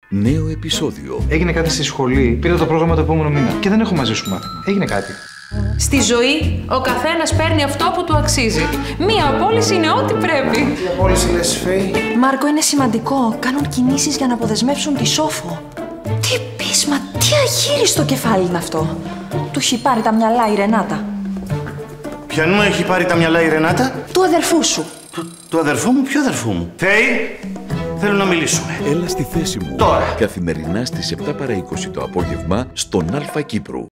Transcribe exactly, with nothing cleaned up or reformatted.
Νέο επεισόδιο. Έγινε κάτι στη σχολή, πήρα το πρόγραμμα το επόμενο μήνα και δεν έχω μαζί σου μάθημα. Έγινε κάτι. Στη ζωή, ο καθένας παίρνει αυτό που του αξίζει. Μία απόλυση είναι ό,τι πρέπει. Τι απόλυση λες, Φέη? Μάρκο, είναι σημαντικό. Κάνουν κινήσεις για να αποδεσμεύσουν τη Σόφο. Τι πείσμα, τι αγύριστο κεφάλι είναι αυτό. Του έχει πάρει τα μυαλά η Ρενάτα. Ποιανού έχει πάρει τα μυαλά η Ρενάτα? Του αδερφού σου. Του, του αδερφού μου, ποιο αδερφού μου? Φέη, θέλω να μιλήσουμε. Έλα στη θέση μου. Τώρα. Καθημερινά στις επτά παρά είκοσι το απόγευμα στον Αλφα Κύπρου.